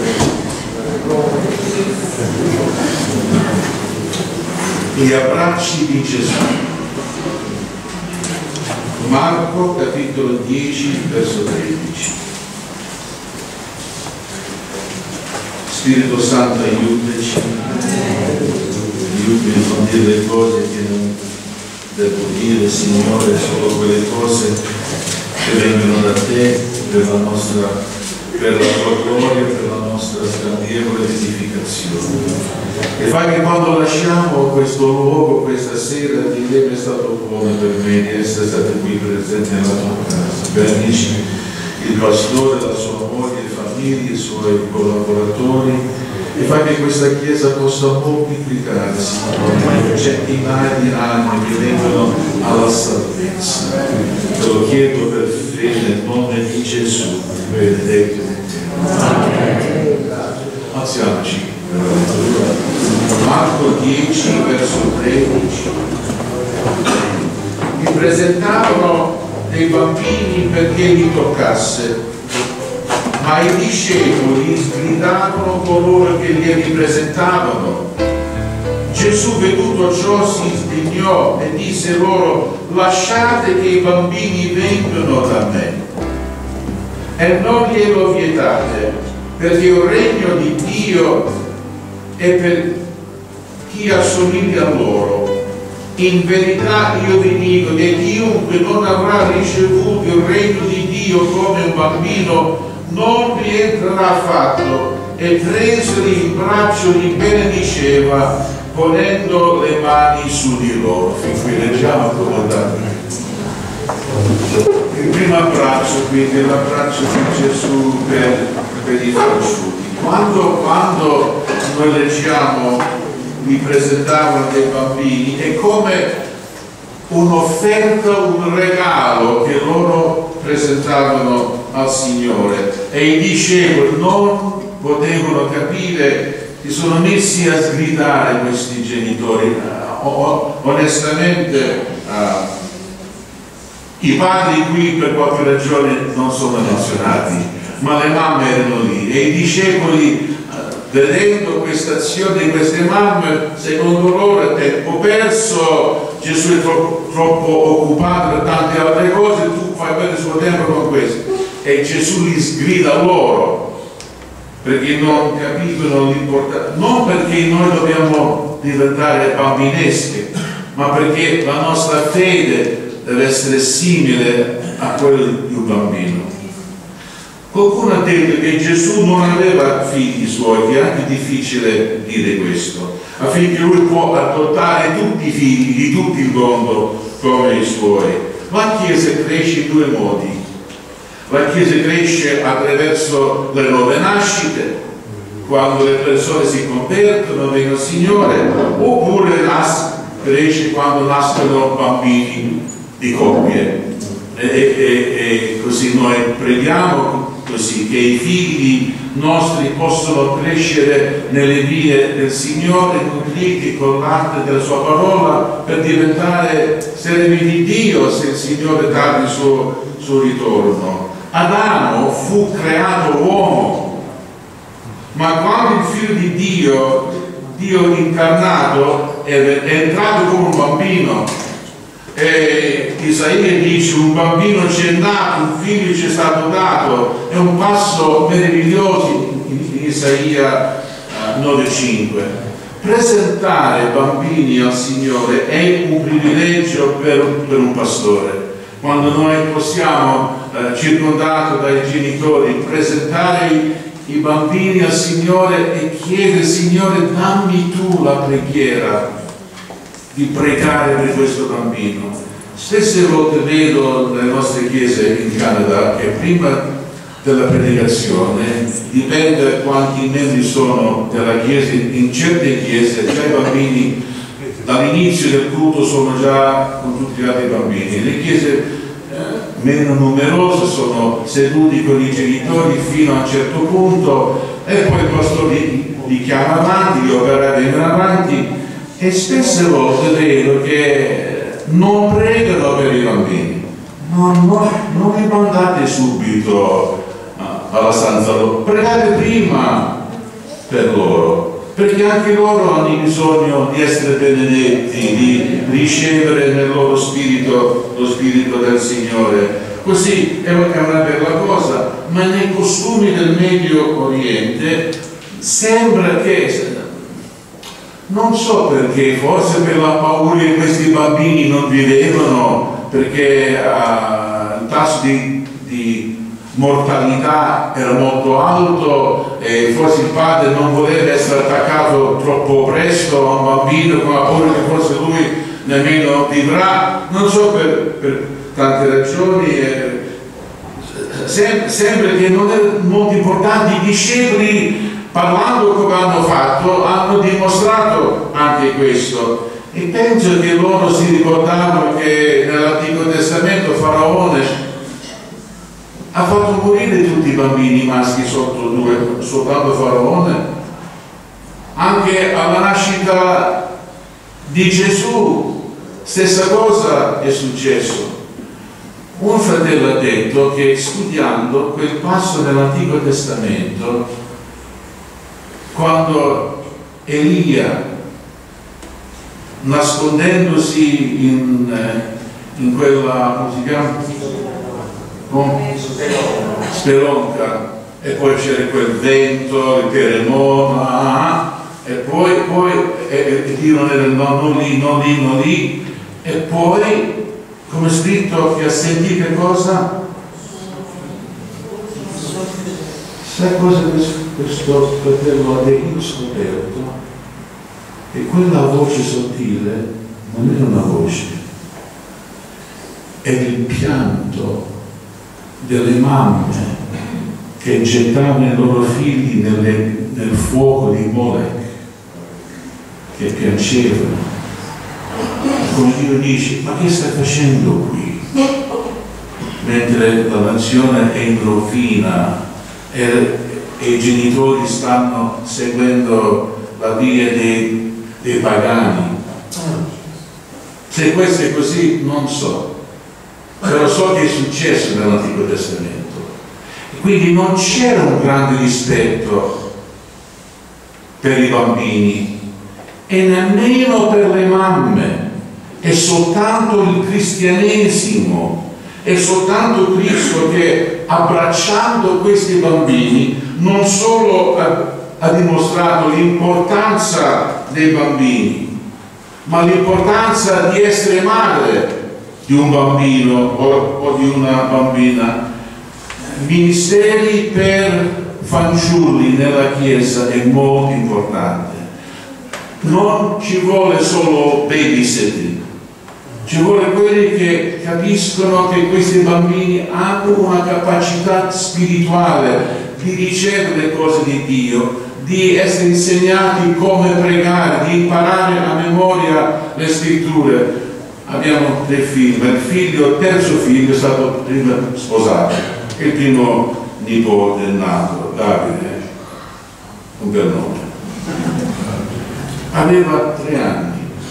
Gli abbracci di Gesù. Marco capitolo 10 verso 13. Spirito Santo, aiutaci, aiutami a dire le cose che non devo dire, Signore, solo quelle cose che vengono da te per la tua gloria, per la nostra scandevole edificazione. E fai che quando lasciamo questo luogo questa sera di te è stato buono per me di essere stato qui presente nella tua casa. Benedici il pastore, la sua moglie, le famiglie, i suoi collaboratori, e fai che questa chiesa possa moltiplicare, Signore, centinaia di anni che vengono alla salvezza. Te lo chiedo per fede nel nome di Gesù, benedetto in te. Alziamoci. Marco 10 verso 13. Mi presentavano dei bambini perché li toccasse, ma i discepoli sgridavano coloro che glieli presentavano. Gesù, veduto ciò, si sdegnò e disse loro: lasciate che i bambini vengano da me e non glielo vietate, perché il regno di Dio è per chi assomiglia a loro. In verità io vi dico che chiunque non avrà ricevuto il regno di Dio come un bambino non vi entrerà affatto. E presoli in braccio li benediceva ponendo le mani su di loro. Fin qui leggiamo accomodamente. Il primo abbraccio, quindi, è l'abbraccio di Gesù per i conosciuti. Quando noi leggiamo mi presentavano dei bambini, è come un'offerta, un regalo che loro presentavano al Signore, e i discepoli non potevano capire, si sono messi a sgridare questi genitori. Onestamente i padri qui per qualche ragione non sono menzionati, ma le mamme erano lì, e i discepoli, vedendo questa azione di queste mamme, secondo loro è tempo perso, Gesù è troppo occupato per tante altre cose, tu fai bene il suo tempo con questo. E Gesù li sgrida loro perché non capiscono l'importanza, non perché noi dobbiamo diventare bambinesche, ma perché la nostra fede deve essere simile a quella di un bambino. Qualcuno ha detto che Gesù non aveva figli suoi, che è anche difficile dire questo, affinché lui può adottare tutti i figli di tutto il mondo come i suoi. La Chiesa cresce in due modi. La Chiesa cresce attraverso le nuove nascite, quando le persone si convertono, vengono al Signore, oppure cresce quando nascono bambini di coppie. E così noi preghiamo così che i figli nostri possano crescere nelle vie del Signore, nutriti con l'arte della sua parola, per diventare servi di Dio se il Signore dà il suo ritorno. Adamo fu creato uomo, ma quando il figlio di Dio incarnato è entrato come un bambino. E Isaia dice: un bambino ci è nato, un figlio ci è stato dato. È un passo meraviglioso in Isaia 9,5. Presentare bambini al Signore è un privilegio per un pastore. Quando noi possiamo, circondato dai genitori, presentare i bambini al Signore e chiedere: Signore, dammi tu la preghiera di pregare per questo bambino. Stesse volte vedo nelle nostre chiese in Canada che prima della predicazione, dipende quanti membri sono della chiesa, in certe chiese già i bambini dall'inizio del culto sono già con tutti gli altri bambini. Le chiese meno numerose sono seduti con i genitori fino a un certo punto, e poi il pastore li chiama avanti, gli operai vengono avanti. E spesse volte vedo che non pregano per i bambini, non li mandate subito alla stanza loro, pregate prima per loro, perché anche loro hanno bisogno di essere benedetti, di ricevere nel loro spirito lo spirito del Signore. Così è una bella cosa, ma nei costumi del Medio Oriente sembra che, non so perché, forse per la paura che questi bambini non vivevano, perché il tasso di mortalità era molto alto e forse il padre non voleva essere attaccato troppo presto a un bambino con la paura che forse lui nemmeno vivrà, non so, per tante ragioni. Sembra che non è molto importante. I discepoli, parlando come hanno fatto, hanno dimostrato anche questo, e penso che loro si ricordavano che nell'Antico Testamento Faraone ha fatto morire tutti i bambini maschi soltanto Faraone. Anche alla nascita di Gesù stessa cosa è successo. Un fratello ha detto che studiando quel passo nell'Antico Testamento, quando Elia, nascondendosi in quella, come si chiama? Spelonca, e poi c'era quel vento, il terremoto, e poi Dio non era non lì, e poi, come è scritto, che ha sentito che cosa? Sai cosa questo fratello ha detto? Scoperto che quella voce sottile non era una voce, era il pianto delle mamme che gettavano i loro figli nel fuoco di Molech, che piacevano. Come Dio dice: ma che stai facendo qui? Mentre la nazione è in rovina e i genitori stanno seguendo la via dei pagani. Se questo è così, non so. Però so che è successo nell'Antico Testamento. E quindi non c'era un grande rispetto per i bambini e nemmeno per le mamme. È soltanto il cristianesimo, è soltanto Cristo che, abbracciando questi bambini, non solo ha dimostrato l'importanza dei bambini, ma l'importanza di essere madre di un bambino o di una bambina. Ministeri per fanciulli nella Chiesa è molto importante. Non ci vuole solo babysitting, ci vuole quelli che capiscono che questi bambini hanno una capacità spirituale di ricevere le cose di Dio, di essere insegnati come pregare, di imparare a memoria le scritture. Abbiamo 3 figli, il terzo figlio è stato prima sposato, il primo nipote nato, Davide, un bel nome. Aveva 3 anni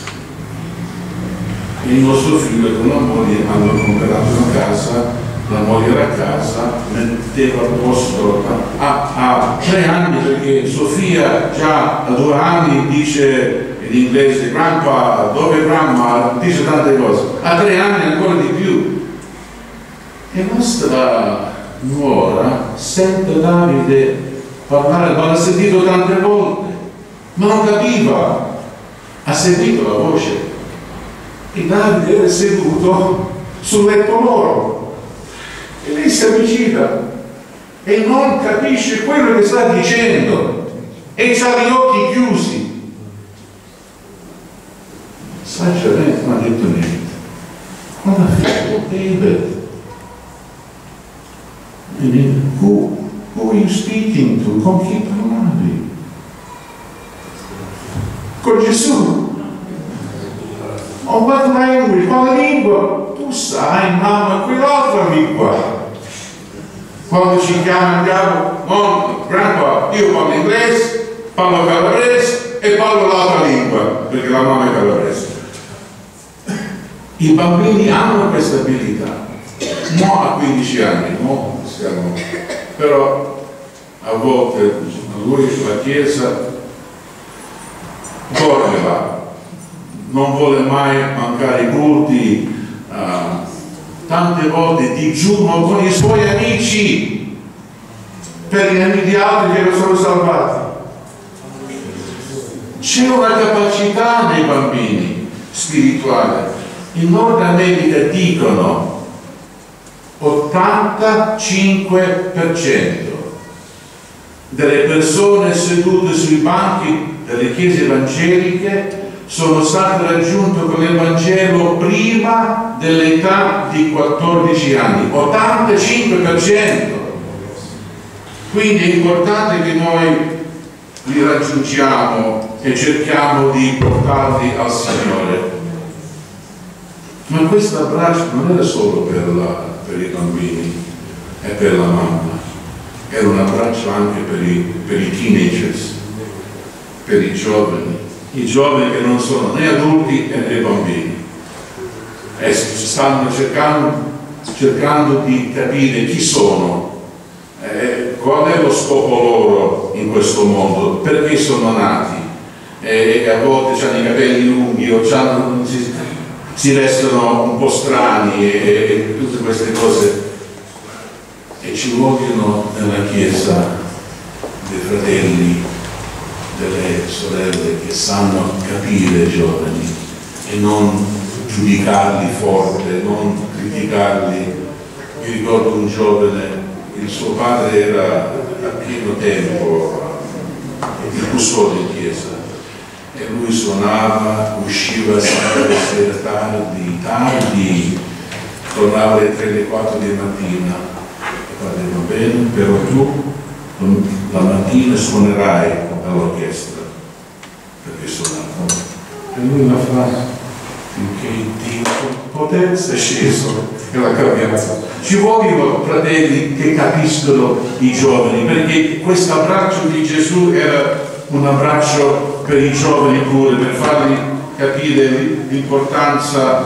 e il nostro figlio con la moglie hanno comprato una casa, la moglie era a casa, metteva a posto a 3 anni, perché Sofia già a 2 anni dice in inglese grandpa, dove grandma, dice tante cose, a 3 anni ancora di più. E nostra nuora sente Davide parlare, ma l'ha sentito tante volte, ma non capiva, ha sentito la voce, e Davide era seduto sul letto loro e lei si avvicina e non capisce quello che sta dicendo e ha gli occhi chiusi. Saggiamente non ha detto niente. Quando ha detto David, who are you speaking to? Con chi parlavi? Con Gesù. On what language? Quale lingua? Tu sai, mamma, quell'altra lingua. Quando ci chiamano, Mom, grandpa, io parlo inglese, parlo calabrese e parlo l'altra lingua, perché la mamma è calabrese. I bambini hanno questa abilità, non a 15 anni, no? Però a volte lui, la Chiesa, dorme là, non vuole mai mancare i culti, tante volte digiuno con i suoi amici per gli amici di altri che sono salvati. C'è una capacità nei bambini spirituali. In Nord America dicono 85% delle persone sedute sui banchi delle chiese evangeliche sono state raggiunte con l'Evangelo prima dell'età di 14 anni. 85%! Quindi è importante che noi li raggiungiamo e cerchiamo di portarli al Signore. Ma questo abbraccio non era solo per i bambini e per la mamma, era un abbraccio anche per i teenagers, per i giovani che non sono né adulti né bambini, e stanno cercando di capire chi sono, qual è lo scopo loro in questo mondo, perché sono nati, e a volte hanno i capelli lunghi o si vestono un po' strani e tutte queste cose, e ci vogliono nella Chiesa dei fratelli, delle sorelle che sanno capire i giovani e non giudicarli forte, non criticarli. Mi ricordo un giovane, il suo padre era a pieno tempo il custode in chiesa e lui suonava, usciva sempre le sere tardi, tornava alle 3 alle 4 di mattina. Il padre: va bene, però tu la mattina suonerai all'orchestra, perché suonava. E lui la fa finché Dio potenza è sceso e l'ha cambiato. Ci vogliono fratelli che capiscono i giovani, perché questo abbraccio di Gesù era un abbraccio per i giovani pure, per fargli capire l'importanza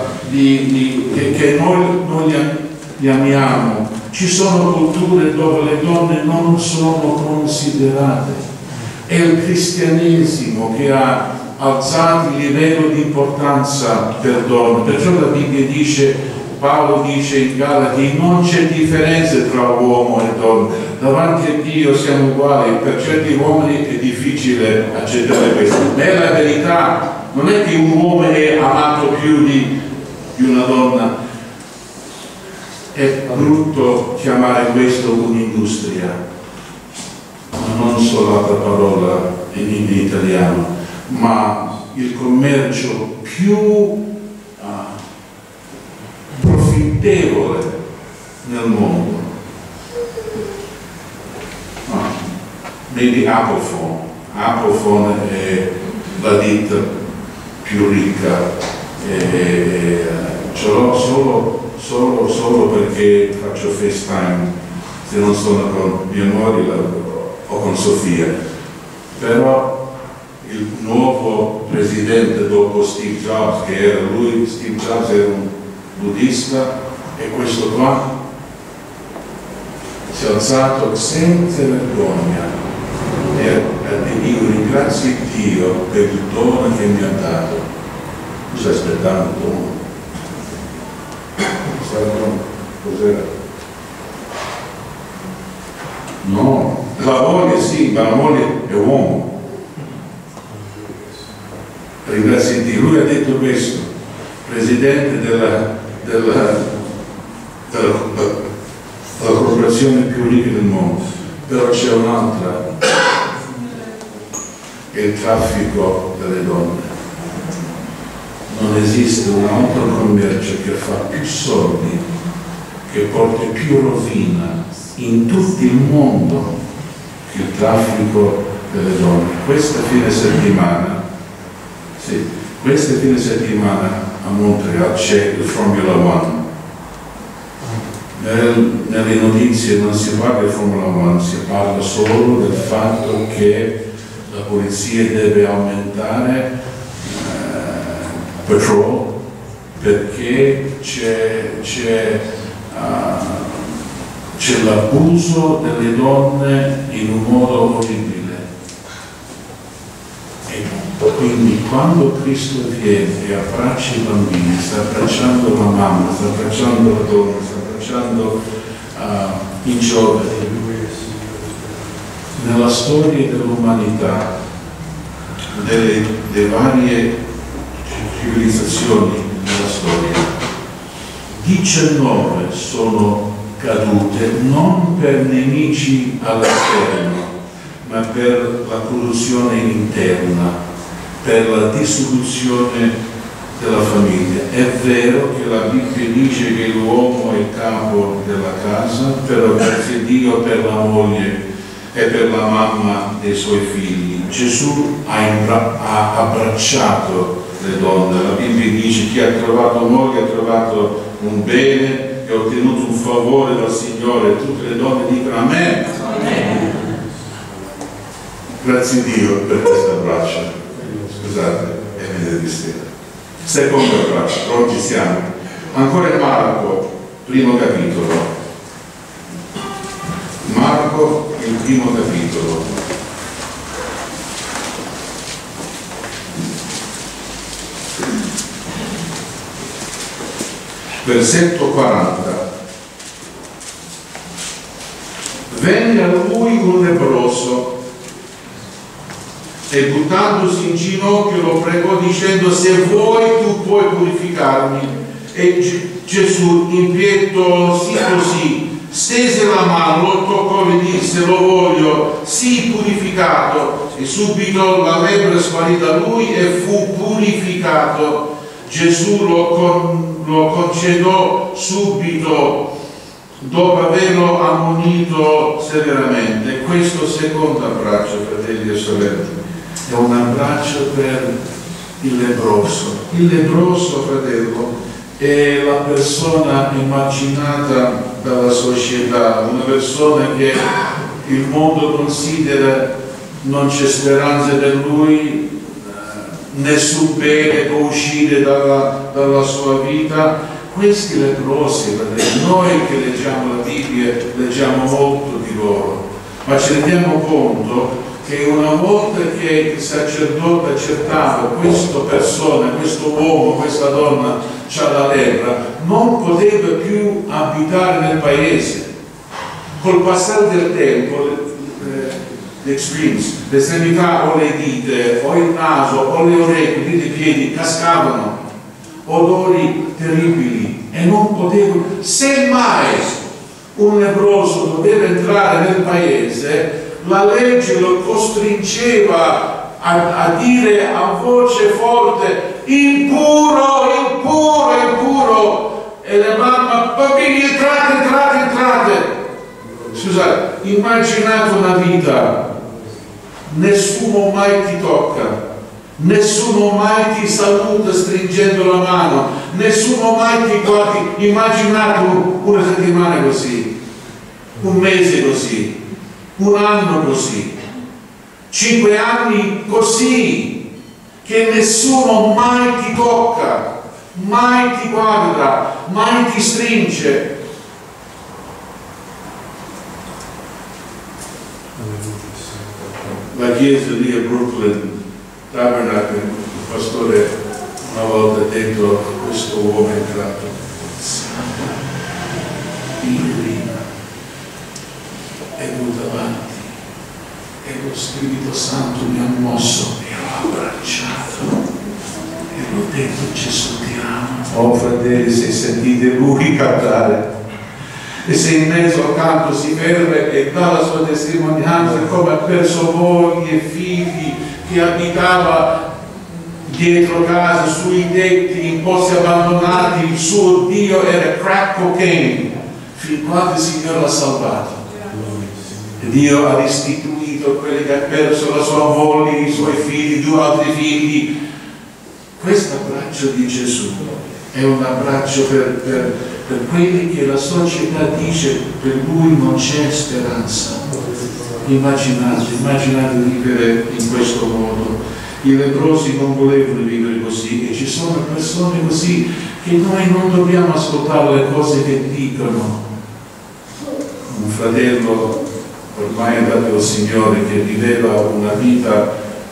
che noi li amiamo. Ci sono culture dove le donne non sono considerate. È il cristianesimo che ha alzato il livello di importanza per donne. Perciò la Bibbia dice, Paolo dice in Galati, non c'è differenza tra uomo e donna. Davanti a Dio siamo uguali. Per certi uomini è difficile accettare questo. Ma è la verità. Non è che un uomo è amato più di una donna. È brutto chiamare questo un'industria, ma non solo l'altra parola in italiano, ma il commercio più profittevole nel mondo. Vedi Apple Phone è la ditta più ricca, ce l'ho solo perché faccio FaceTime, se non sono con mia moglie o con Sofia. Però il nuovo presidente dopo Steve Jobs, che era lui, Steve Jobs era un buddista, e questo qua si è alzato senza vergogna e io ringrazio Dio per il dono che mi ha dato. Tu stai aspettando il dono? Cos'era? No, la moglie sì, ma la moglie è uomo. Ringrazio Dio. Lui ha detto questo, presidente della corporazione più ricca del mondo. Però c'è un'altra, che è il traffico delle donne. Non esiste un altro commercio che fa più soldi, che porta più rovina in tutto il mondo che il traffico delle donne. Questa fine settimana a Montreal c'è il Formula One. Nelle notizie non si parla di Formula One, si parla solo del fatto che la polizia deve aumentare patrol, perché c'è c'è l'abuso delle donne in un modo orribile. E quindi quando Cristo viene e abbraccia i bambini, sta abbracciando la mamma, sta abbracciando la donna, sta abbracciando i giovani, nella storia dell'umanità, delle varie civilizzazioni nella storia, 19 sono cadute non per nemici all'esterno, ma per la corruzione interna, per la dissoluzione della famiglia. È vero che la Bibbia dice che l'uomo è il capo della casa, però grazie a Dio per la moglie e per la mamma dei suoi figli. Gesù ha abbracciato le donne. La Bibbia dice: chi ha trovato moglie ha trovato un bene e ha ottenuto un favore dal Signore. Tutte le donne dicono amen. Amen. Grazie a Dio per questo abbraccio. Scusate, è venerdì sera. Secondo abbraccio, pronti siamo. Ancora in Marco, primo capitolo. Marco, il primo capitolo. Versetto 40. Venne a lui un leproso e buttandosi in ginocchio lo pregò dicendo: se vuoi tu puoi purificarmi. E Gesù, inquieto sì così, stese la mano, lo toccò e disse: lo voglio, sii purificato. E subito la lebbra sparì da lui e fu purificato. Gesù lo concedò subito dopo averlo ammonito severamente. Questo secondo abbraccio, fratelli e sorelle, è un abbraccio per il leproso. Il leproso, fratello, è la persona immaginata dalla società, una persona che il mondo considera non c'è speranza per lui, nessun bene può uscire dalla sua vita. Questi leprosi, fratelli, noi che leggiamo la Bibbia leggiamo molto di loro, ma ci rendiamo conto che una volta che il sacerdote accertava questa persona, questo uomo, questa donna c'ha la lebbra, non poteva più abitare nel paese. Col passare del tempo le extremes, le estremità o le dita o il naso o le orecchie, i piedi cascavano, odori terribili e non potevano. Semmai un leproso doveva entrare nel paese, la legge lo costringeva a dire a voce forte: impuro, impuro, impuro. E le mamme: bambini, entrate. Scusate, immaginate una vita, nessuno mai ti tocca, nessuno mai ti saluta stringendo la mano, nessuno mai ti guardi. Immaginate una settimana così, un mese così, un anno così, 5 anni così, che nessuno mai ti tocca, mai ti guarda, mai ti stringe. La chiesa lì a Brooklyn, Tabernacle, il pastore una volta ha detto a questo uomo entrato: Irina è venuta avanti e lo Spirito Santo mi ha mosso e l'ho abbracciato e l'ho detto: Gesù ti ama. Oh fratelli, se sentite lui cantare e se in mezzo al canto si ferma e dà la sua testimonianza come ha perso moglie e figli, che abitava dietro casa, sui tetti, in posti abbandonati, il suo Dio era crack cocaine, fin quando il Signore l'ha salvato. E Dio ha restituito quelli che ha perso la sua moglie, i suoi figli, 2 altri figli. Questo abbraccio di Gesù è un abbraccio per quelli che la società dice per lui non c'è speranza. Immaginate vivere in questo modo. I leprosi non volevano vivere così, e ci sono persone così che noi non dobbiamo ascoltare le cose che dicono. fratello ormai andato al Signore che viveva una vita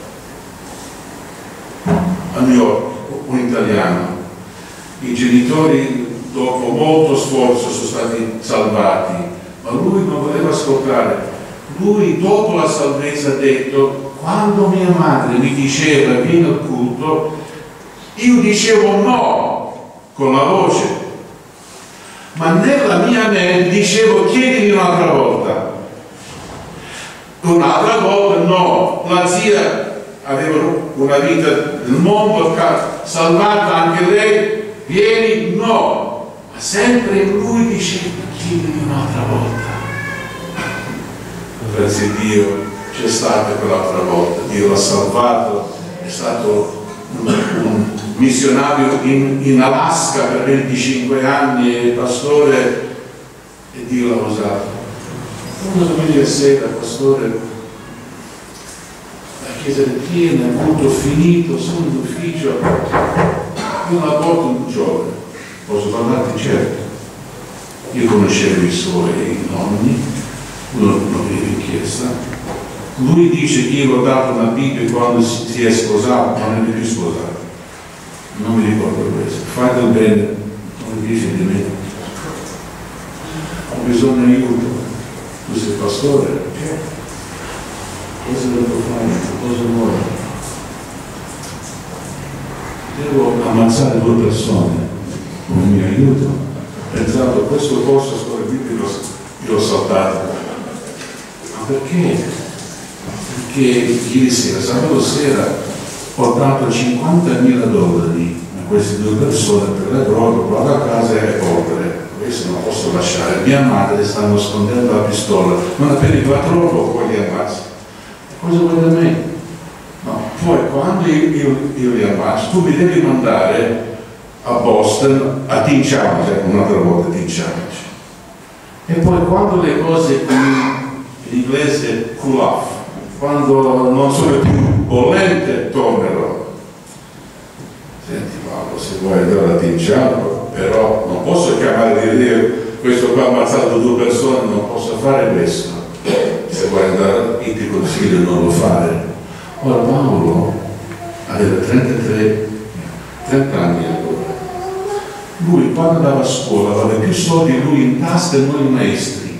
a New York, un italiano. I genitori dopo molto sforzo sono stati salvati, ma lui non voleva ascoltare. Lui dopo la salvezza ha detto: quando mia madre mi diceva vieni al culto, io dicevo no con la voce, ma nella mia mente dicevo chiedimi un'altra volta. Un'altra volta no. La zia aveva una vita nel mondo, salvata anche lei, vieni no, ma sempre lui diceva chiedimi un'altra volta. Grazie a Dio c'è stata quell'altra volta, Dio l'ha salvato, è stato un missionario in Alaska per 25 anni, è pastore, e Dio l'ha usato. Una domenica sera, pastore, la chiesa è piena, il culto finito, sono in ufficio, una volta un giovane, posso parlarti? Certo. Io conoscevo i suoi nonni, uno non veniva in chiesa. Lui dice che io ho dato una Bibbia quando si è sposato, ma non è più sposato. Non mi ricordo questo. Fai del bene, non mi dici di me. Ho bisogno di aiuto. Tu sei pastore? Cosa devo fare? Cosa vuoi? Devo ammazzare 2 persone con il mio aiuto. Ho pensato, questo corso scuola biblica l'ho saltato. Ma perché? Perché ieri sera, sabato sera, ho dato $50.000 a queste 2 persone per la droga, vado a casa e polvere. Questo non posso lasciare. Mia madre sta nascondendo la pistola, non appena va troppo poi li ammazzo. Cosa vuoi da me? No, poi quando io li ammazzo, tu mi devi mandare a Boston, a Teen Challenge, un'altra volta Teen Challenge. E poi quando le cose qui, in inglese cool off, quando non sono più bollente, tornerò. Senti Paolo, se vuoi andare a Teen Challenge, però non posso chiamare di dire questo qua ha ammazzato 2 persone, non posso fare questo. Se vuoi andare, io ti consiglio di non lo fare. Ora Paolo aveva 30 anni allora. Lui quando andava a scuola aveva più soldi lui in tasca e noi maestri.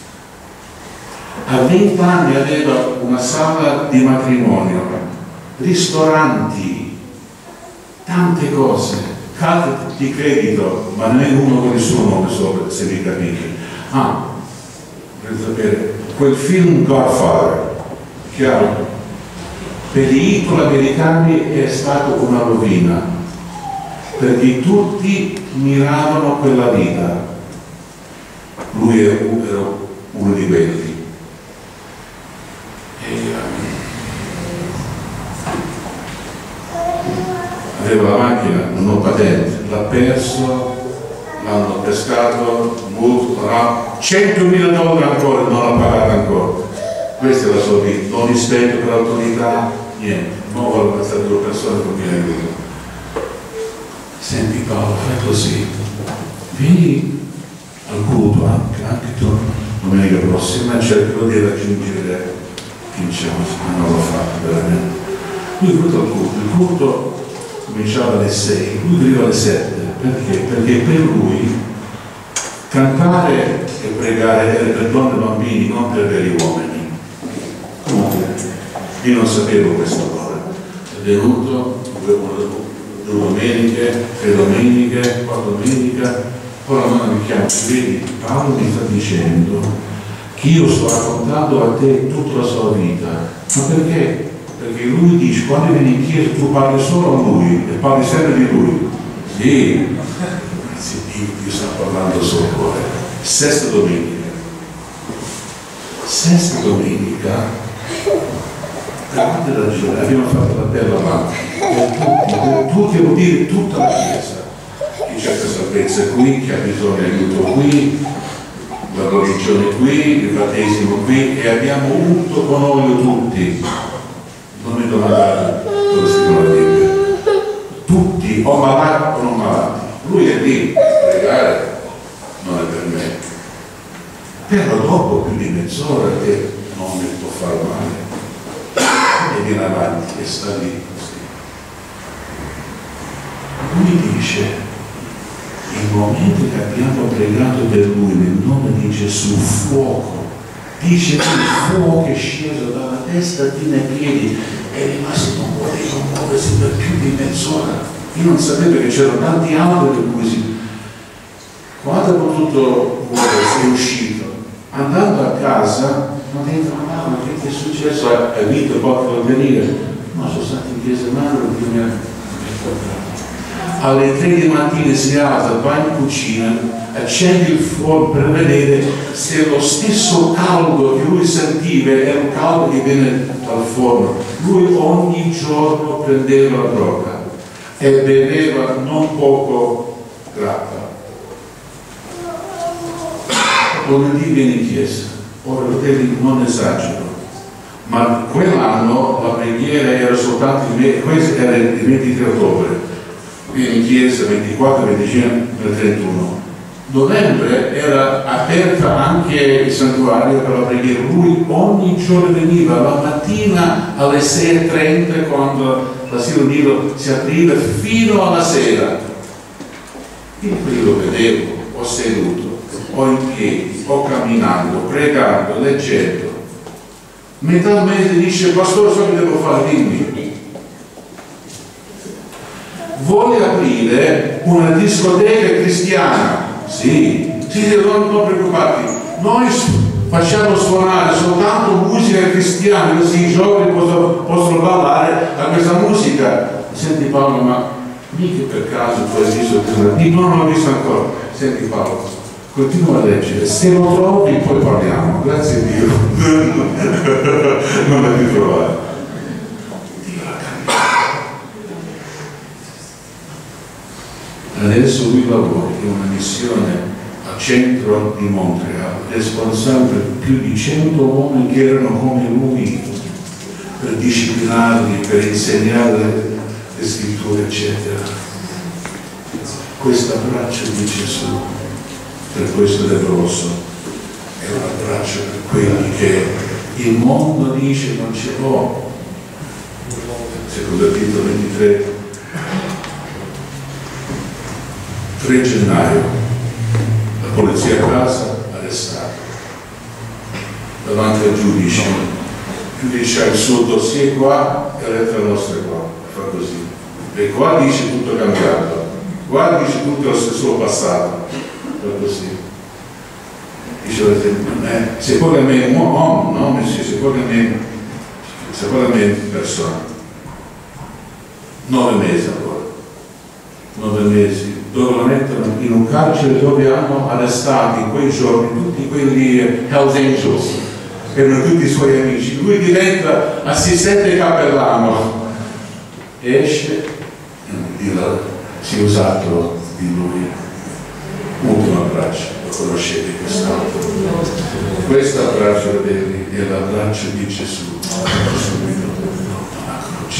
A 20 anni aveva una sala di matrimonio, ristoranti, tante cose, carte di credito, ma non è uno con il suo nome sopra, se mi capite. Per sapere, quel film Godfather, chiaro, per gli italo-americani è stata una rovina, perché tutti miravano quella vita. Lui era uno di quelli. Aveva la macchina, non ho patente, l'ha perso, l'hanno pescato, $100.000 ancora, non l'ha pagato ancora. Questa è la sua vita, non rispetto per l'autorità, niente. Non voglio passare 2 persone con mio aiuto. Senti Paolo, fai così, vieni al culto anche tu domenica prossima, cercherò di raggiungere ma non l'ho fatto veramente. Lui è venuto al culto, il culto cominciava alle 6, lui veniva alle 7, perché? Perché per lui cantare e pregare era per donne e bambini, non per veri uomini. Comunque, io non sapevo questa cosa. È venuto 2 domeniche, 3 domeniche, 4 domeniche, poi la mamma mi chiama, vedi, Paolo mi sta dicendo che io sto raccontando a te tutta la sua vita. Ma perché? Perché lui dice, quando vieni in chiesa tu parli solo a lui e parli sempre di lui. Sì, grazie a Dio sta parlando solo a voi. Sesta domenica, per quante ragioni abbiamo fatto la bella mano per tutti, devo dire tutta la chiesa, chi c'è questa salvezza qui, chi ha bisogno di aiuto qui, la religione qui, il battesimo qui, e abbiamo unto con olio tutti. Non mi domandate dove si chiama la Bibbia. Tutti, o malati o non malati. Lui è lì, pregare non è per me. Però dopo più di mezz'ora che non mi può far male, e viene avanti e sta lì così. Lui dice, il momento che abbiamo pregato per lui nel nome di Gesù, fuoco, dice che il fuoco è sceso dalla testa fino ai piedi, è rimasto, non poteva muoversi per più di mezz'ora. Io non sapevo che c'erano tanti altri per cui quando ha potuto muoversi è uscito. Andando a casa, non dentro, ma che è successo? Hai vinto qualche venire? No, sono stato in chiesa madre, Dio mi ha portato. Alle 3 di mattina si alza, va in cucina, accende il fuoco per vedere se lo stesso caldo che lui sentiva era un caldo che viene dal forno. Lui ogni giorno prendeva la droga e beveva non poco grappa. Lunedì viene in chiesa, ora non esagero, ma quell'anno la preghiera era soltanto questo era il 23 ottobre, viene in chiesa 24, 25 e 31. Novembre era aperta anche il santuario per la preghiera, lui ogni giorno veniva, la mattina alle 6:30 quando l'asilo nido si apriva fino alla sera. Io lo vedevo, ho seduto, o in piedi, o camminando, pregando, leggendo. Metà mese dice, pastore, so che devo fare, dimmi. Vuole aprire una discoteca cristiana? Sì, non preoccupati. Noi facciamo suonare soltanto musica cristiana, così i giovani possono ballare a questa musica. Senti Paolo, ma mica per caso tu hai visto? No, non l'ho visto ancora. Senti Paolo, continua a leggere, se lo trovi poi parliamo, grazie a Dio. Non l'hai più trovato. Dio l'ha cambiato. Adesso lui lavora in una missione al centro di Montreal, responsabile più di 100 uomini che erano come lui, per disciplinarli, per insegnare le scritture, eccetera. Questo abbraccio di Gesù per questo leproso è un abbraccio per quelli che il mondo dice non ce l'ho. Secondo Tito 23, 3 gennaio, la polizia a casa, arrestato davanti al giudice. Il giudice ha il suo dossier qua e la lettera nostra qua, fa così. E qua dice tutto cambiato, qua dice tutto il suo passato, fa così. Dice, se poi a me un uomo, no? Se poi a me persona. 9 mesi allora, 9 mesi, dove lo mettono in un carcere dove hanno arrestato in quei giorni tutti quelli Hells Angels, erano tutti i suoi amici. Lui diventa assistente cappellano, esce e si è usato di lui. Ultimo abbraccio, lo conoscete quest'altro. Questo abbraccio, vedi, è l'abbraccio di Gesù subito alla croce.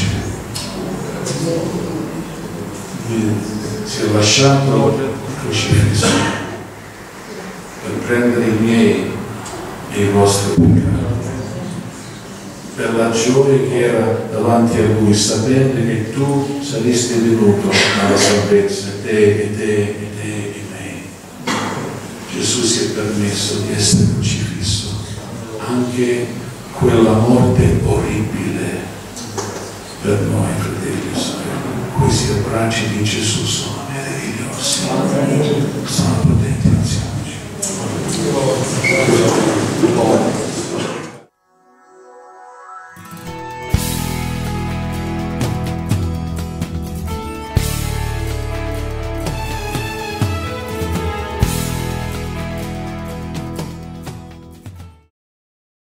Si è lasciato crocifisso per prendere i miei e i vostri peccati, per la gioia che era davanti a lui, sapendo che tu saresti venuto alla salvezza, te. Gesù si è permesso di essere crocifisso, anche quella morte orribile per noi, fratelli e sorelle. Questi abbracci di Gesù sono meravigliosi, sono